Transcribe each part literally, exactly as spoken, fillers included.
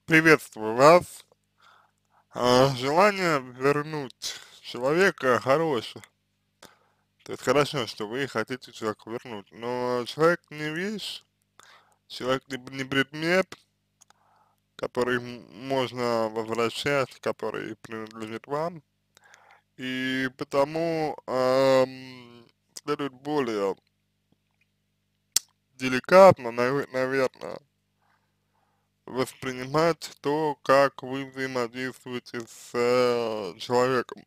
Приветствую вас. А, желание вернуть человека хорошее. То есть хорошо, что вы хотите человека вернуть, но человек не вещь, человек не, не предмет, который м- можно возвращать, который принадлежит вам. И потому ам, следует более деликатно, наверное, воспринимать то, как вы взаимодействуете с э, человеком.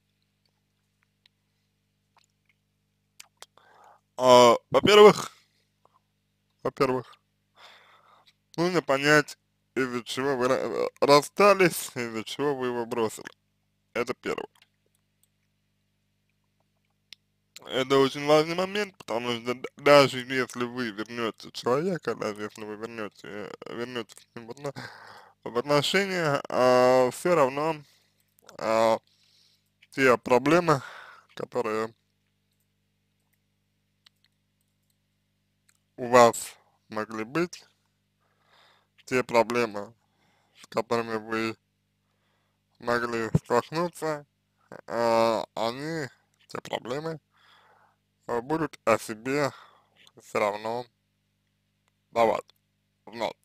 А, во-первых, во-первых, нужно понять, из-за чего вы ра- расстались, из-за чего вы его бросили. Это первое. Это очень важный момент, потому что д- даже если вы вернете человека, даже если вы вернете, вернете с ним в отно- в отношения, все равно а, те проблемы, которые у вас могли быть, те проблемы, с которыми вы могли столкнуться, а, они, те проблемы, а, будут о себе все равно давать знать.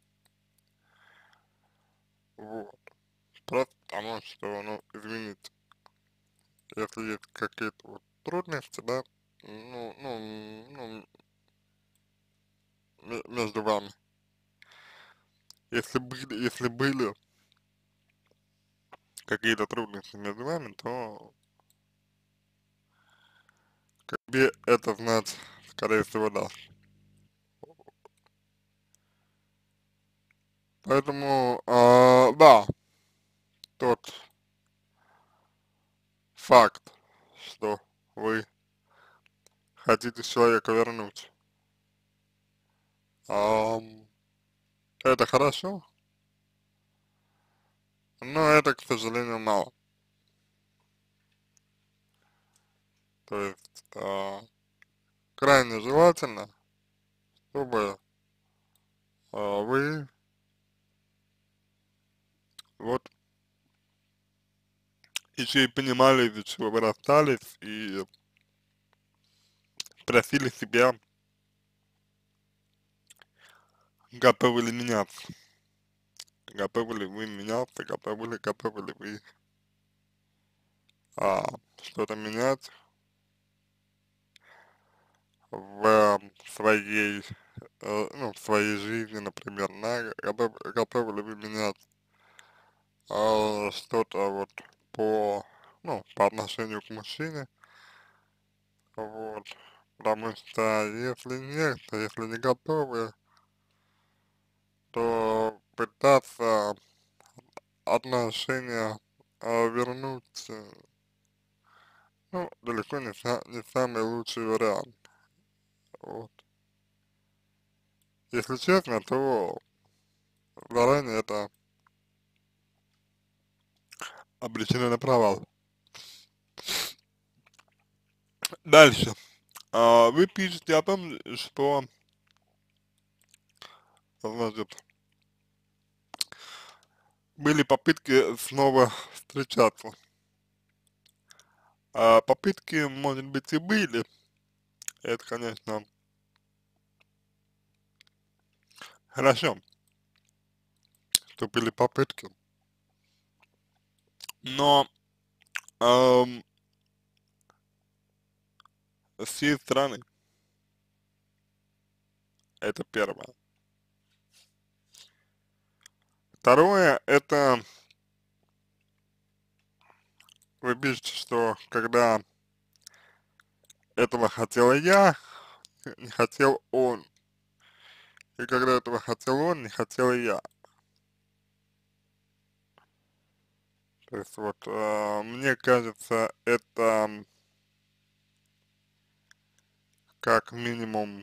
Вот. Просто потому что, ну, извините, если есть какие-то вот трудности, да, ну, ну, ну, ме- между вами, если были, если были какие-то трудности между вами, то тебе это знать, скорее всего, да. Поэтому, а, да, тот факт, что вы хотите человека вернуть, ам, это хорошо, но это, к сожалению, мало. То есть, а, крайне желательно, чтобы а, вы вот еще и понимали, из-за чего вы расстались, и спросили себя, готовы ли меняться, готовы ли вы меняться, готовы ли, готовы ли вы а, что-то менять в своей, э, ну, в своей жизни, например, да, готов, готовы ли вы менять а, что-то вот по, ну, по отношению к мужчине, вот, потому что если нет, если не готовы, то пытаться отношения а, вернуть, э, ну, далеко не, са- не самый лучший вариант, вот. Если честно, то заранее это обречено на провал. Дальше. А, вы пишете о том, что, значит, были попытки снова встречаться. А попытки, может быть, и были, это, конечно, хорошо, что были попытки, но эм, с всей стороны, это первое. Второе, это вы пишете, что когда этого хотела я, не хотел он, и когда этого хотел он, не хотела я. То есть вот, э, мне кажется, это как минимум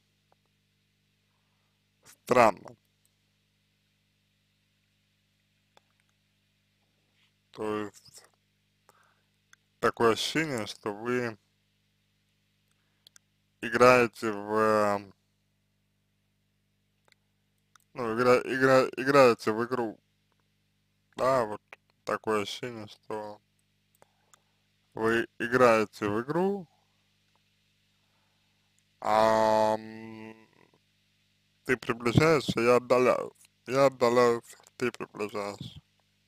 странно. То есть такое ощущение, что вы играете в, ну, игра, игра, играете в игру. да, вот такое ощущение, что вы играете в игру, а м, ты приближаешься, я отдаляюсь, я отдаляюсь, ты приближаешься.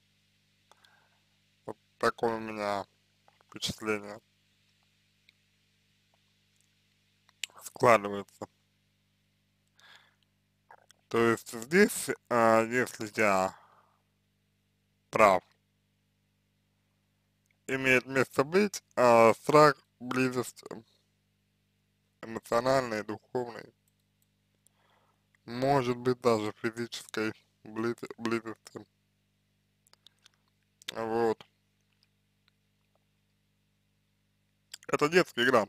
Вот такое у меня впечатление складывается. То есть здесь, а, если я прав, имеет место быть а, страх близости, эмоциональной, духовной, может быть даже физической близ- близости. Вот. Это детская игра,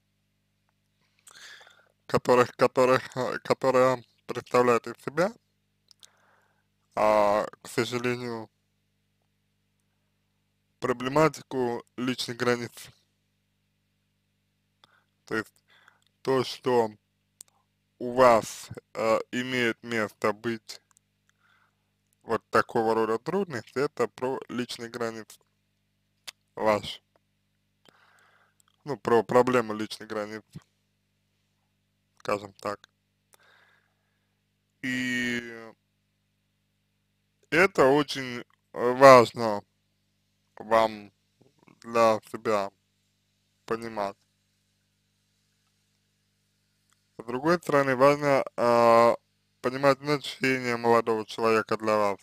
которых, которых, э, которая представляет из себя, а, к сожалению, проблематику личных границ. То есть то, что у вас э, имеет место быть вот такого рода трудности, это про личные границы ваши. Ну, про проблему личных границ, скажем так. И это очень важно вам для себя понимать. С другой стороны, важно а, понимать значение молодого человека для вас.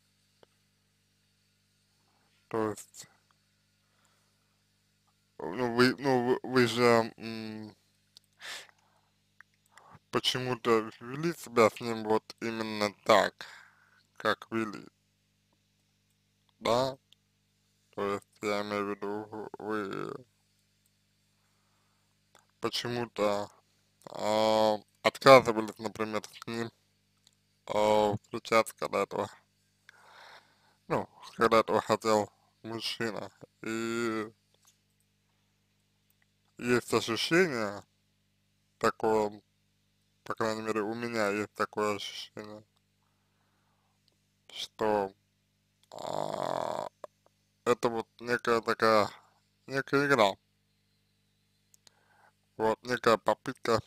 То есть, ну вы, ну, вы, вы же м, почему-то вели себя с ним вот именно так, как вели, да? То есть, я имею в виду, вы почему-то а, отказывались, например, с ним а, встречаться, когда этого, ну, когда этого хотел мужчина. И есть ощущение такое, по крайней мере, у меня есть такое ощущение, что а, это вот некая такая, некая игра, вот некая попытка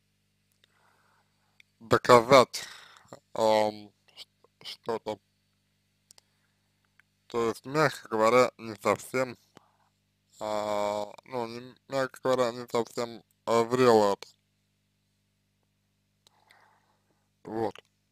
доказать ам, что-то. То есть, мягко говоря, не совсем, а, ну, не, мягко говоря, не совсем а, зрело это. Вот.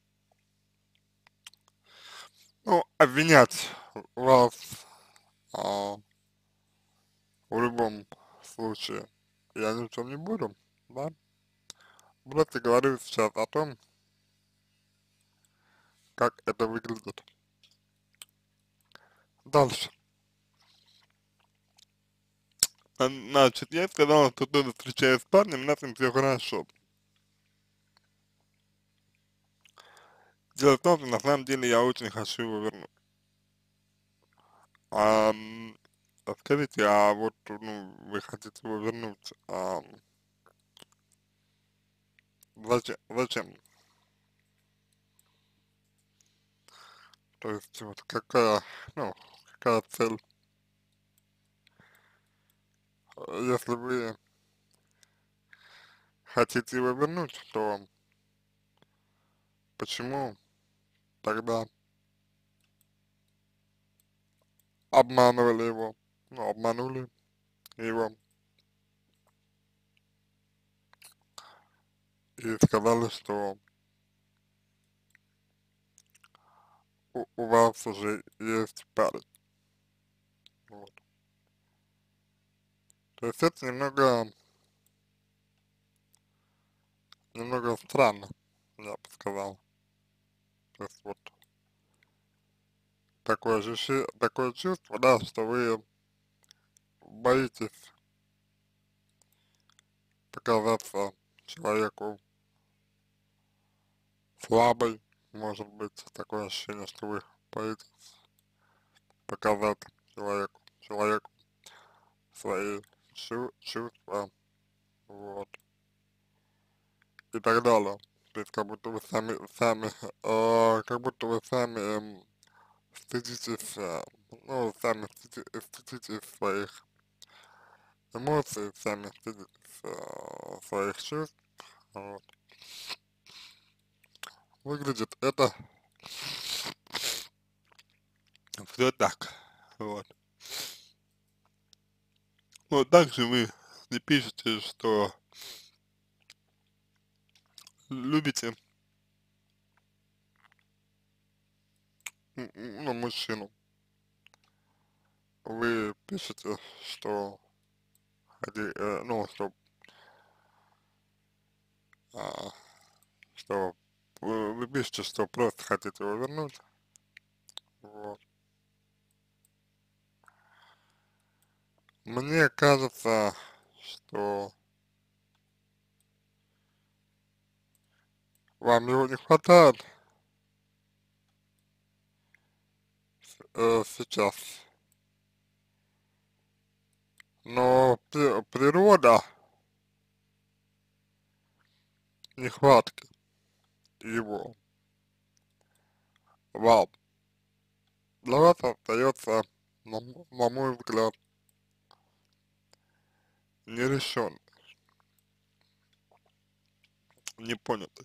Ну, обвинять вас а, в любом случае я ни в чем не буду, да? Просто говорю сейчас о том, как это выглядит. Дальше. А, Значит, я сказала, что кто-то встречаясь с парнем, у нас с ним все хорошо. Дело в том, что на самом деле я очень хочу его вернуть. А, м, а скажите, а вот, ну, вы хотите его вернуть, а, зачем, зачем? То есть, вот какая, ну, какая цель? Э, Если вы хотите его вернуть, то почему тогда обманывали его? Ну, обманули его и сказали, что у, у вас уже есть парень. Вот. То есть это немного, немного странно, я бы сказал. То есть вот такое же, щи- такое чувство, да, что вы боитесь показаться человеку слабой, может быть, такое ощущение, что вы боитесь показать человеку, человеку свои чу чувства, вот, и так далее. То есть как будто вы сами, сами, э, как будто вы сами эм, стыдитесь, а, ну, сами стыди- стыдитесь своих эмоций, сами стыдитесь а, своих чувств, вот. Выглядит это все так, вот. Вот также вы не пишете, что любите, м, м, ну, мужчину. Вы пишете, что, хоти- э, ну, что, а, что вы, вы пишете, что просто хотите его вернуть, вот. Мне кажется, что вам его не хватает э, сейчас, но при- природа нехватки его вам для вас остается, на, м- на мой взгляд, нерешенной, непонятой.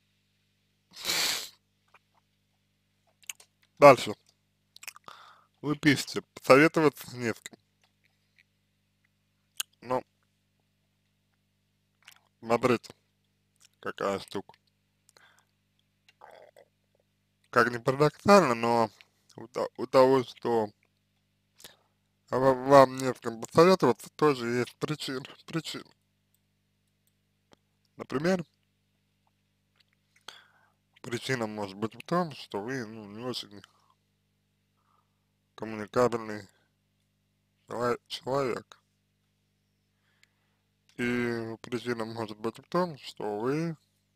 Дальше. Вы пишете, посоветоваться не с кем. Ну, смотрите, какая штука. Как ни парадоксально, но у, то- у того, что ва- вам не с кем посоветоваться, тоже есть причин, причины. Например, причина может быть в том, что вы, ну, не очень коммуникабельный чело- человек. И причина может быть в том, что вы,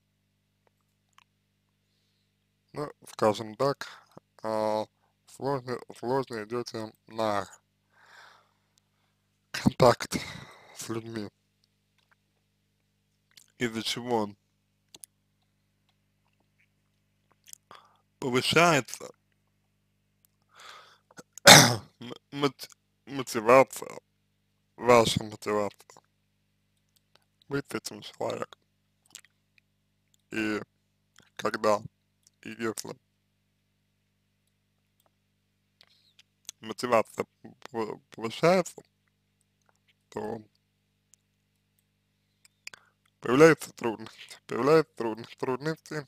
ну, скажем так, а, сложно, сложно идете на контакт с людьми, из-за чего повышается м- мот- мотивация, ваша мотивация быть с этим человеком. И когда и если мотивация п- повышается, то появляются трудности. Появляются трудности, трудности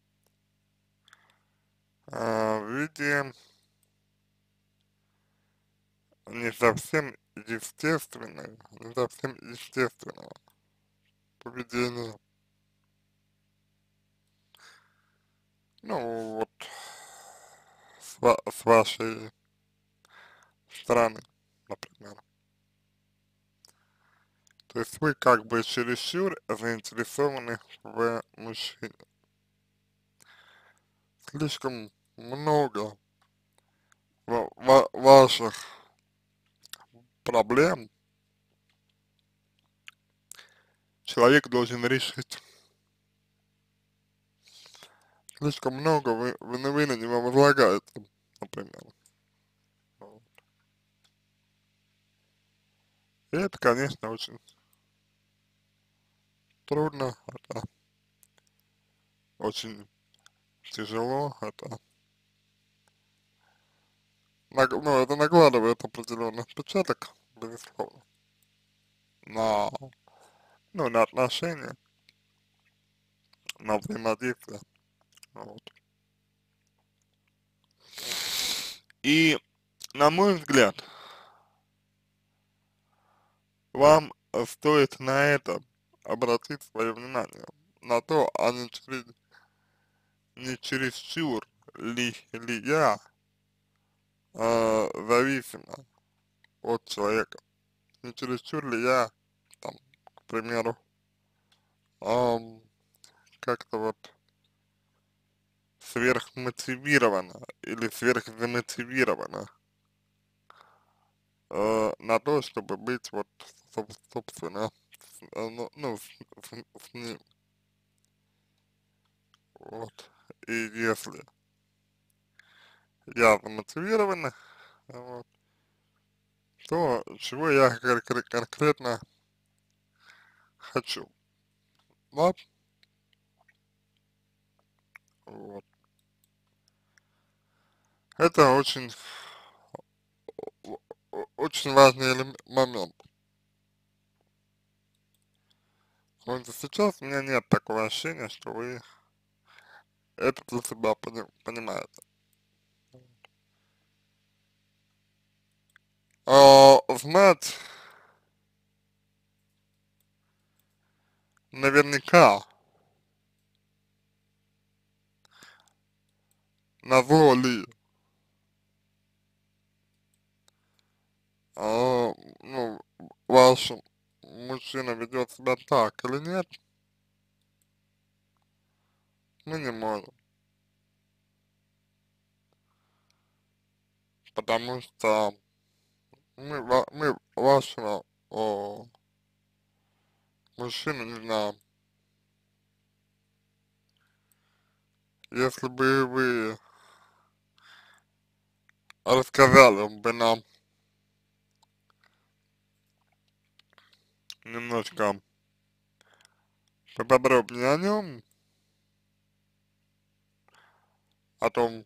а, в виде не совсем естественной, не совсем естественного поведения. Ну, вот, с, ва- с вашей стороны, например. То есть вы как бы чересчур заинтересованы в мужчине. Слишком много ва- ва- ваших проблем человек должен решить. Слишком много вы, вы, на- вы на него возлагаете, например. Вот. И это, конечно, очень трудно, это очень тяжело, это, наг- ну, это накладывает определенный отпечаток, безусловно, на, ну, на отношения, на взаимодействие, вот. И, на мой взгляд, вам э, стоит на это обратить свое внимание, на то, а не через, не чересчур ли, ли я э, зависима от человека, не чересчур ли я, там, к примеру, ам, как-то вот сверхмотивирована или сверхзамотивирована э, на то, чтобы быть вот, соб- собственно, с- э, ну, ну, с, с- с ним, вот. И если я замотивирована, вот, то, чего я кон кон конкретно хочу, да, вот. Это очень, о о очень важный элем момент. Вот сейчас у меня нет такого ощущения, что вы это для себя пони понимаете. А, знать наверняка, назло ли, а, ну, ваш мужчина ведет себя так или нет, мы не можем. Потому что мы, ва мы вашего, о, мужчину не знаем. Если бы вы рассказали бы нам немножко поподробнее о нем, о том,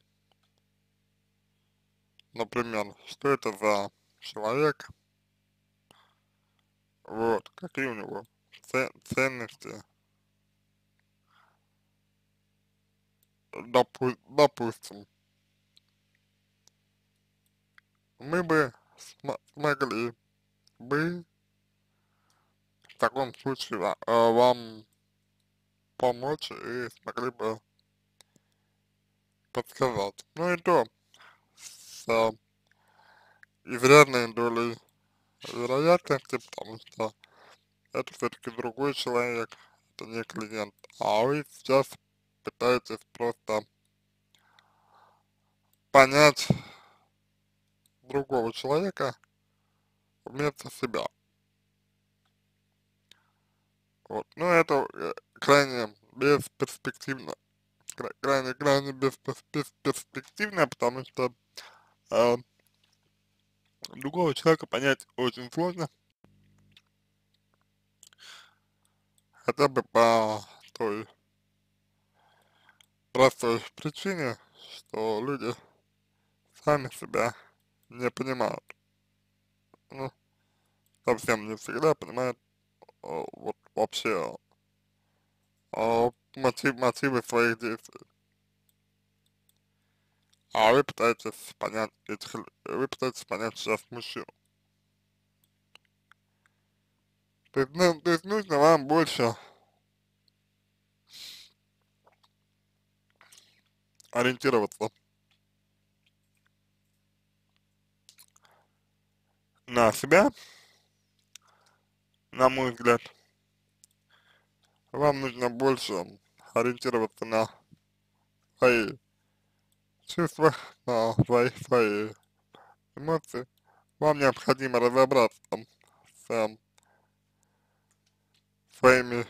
например, что это за человек, вот, какие у него це ценности, допу допустим, мы бы см смогли бы в таком случае ва э, вам помочь и смогли бы подсказать. Ну и то с э, изрядной долей вероятности, потому что это все-таки другой человек, это не клиент. А вы сейчас пытаетесь просто понять другого человека вместо себя. Вот. Ну это э, крайне бесперспективно, кра- крайне, крайне беспер- бесперспективно, потому что э, другого человека понять очень сложно, хотя бы по той простой причине, что люди сами себя не понимают. Ну, совсем не всегда понимают э, вот вообще э, мотив, мотивы своих действий. А вы пытаетесь понять этих, лю- вы пытаетесь понять сейчас мужчину. То есть, ну, то есть нужно вам больше ориентироваться на себя, на мой взгляд. Вам нужно больше ориентироваться на свои чувства, на свои, свои эмоции. Вам необходимо разобраться там с эм, своими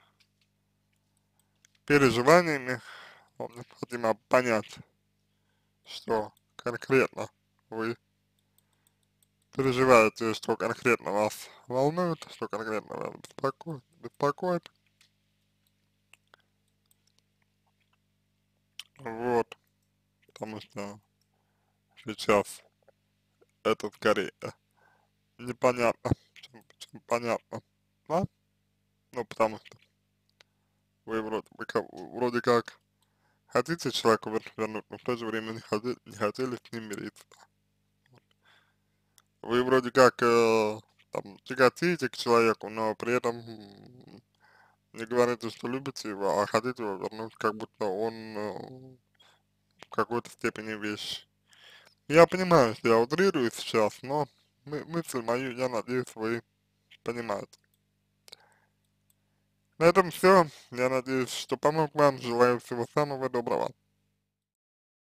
переживаниями, вам необходимо понять, что конкретно вы переживаете, что конкретно вас волнует, что конкретно вас беспокоит, беспокоит. Вот, потому что сейчас это скорее непонятно, чем, чем понятно, да? Ну, потому что вы вроде, бы как, вроде как хотите человека вер- вернуть, но в то же время не, хоти, не хотели с ним мириться. Вы вроде как э, там тяготеете к человеку, но при этом м, не говорите, что любите его, а хотите его вернуть, как будто он э, в какой-то степени вещь. Я понимаю, что я утрирую сейчас, но мы, мысль мою, я надеюсь, вы понимаете. На этом все. Я надеюсь, что помог вам. Желаю всего самого доброго.